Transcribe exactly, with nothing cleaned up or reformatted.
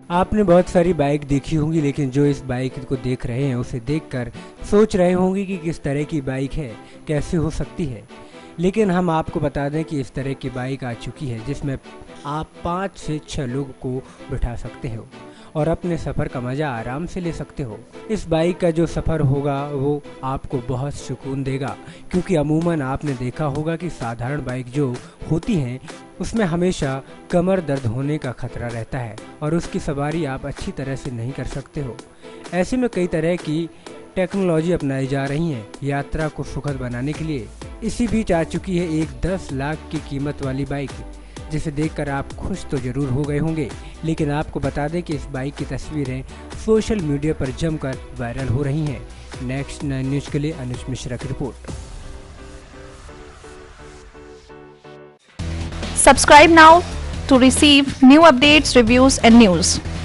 आपने बहुत सारी बाइक देखी होंगी, लेकिन जो इस बाइक को देख रहे हैं उसे देखकर सोच रहे होंगे कि किस तरह की बाइक है, कैसे हो सकती है। लेकिन हम आपको बता दें कि इस तरह की बाइक आ चुकी है जिसमें आप पाँच से छः लोग को बिठा सकते हो और अपने सफ़र का मज़ा आराम से ले सकते हो। इस बाइक का जो सफ़र होगा वो आपको बहुत सुकून देगा, क्योंकि अमूमन आपने देखा होगा कि साधारण बाइक जो होती हैं उसमें हमेशा कमर दर्द होने का खतरा रहता है और उसकी सवारी आप अच्छी तरह से नहीं कर सकते हो। ऐसे में कई तरह की टेक्नोलॉजी अपनाई जा रही हैं यात्रा को सुखद बनाने के लिए। इसी बीच आ चुकी है एक दस लाख की कीमत वाली बाइक, जिसे देखकर आप खुश तो ज़रूर हो गए होंगे, लेकिन आपको बता दें कि इस बाइक की तस्वीरें सोशल मीडिया पर जमकर वायरल हो रही हैं। नेक्स्ट नाइन न्यूज़ के लिए अनुज मिश्रा की report. Subscribe now to receive new updates, reviews and news.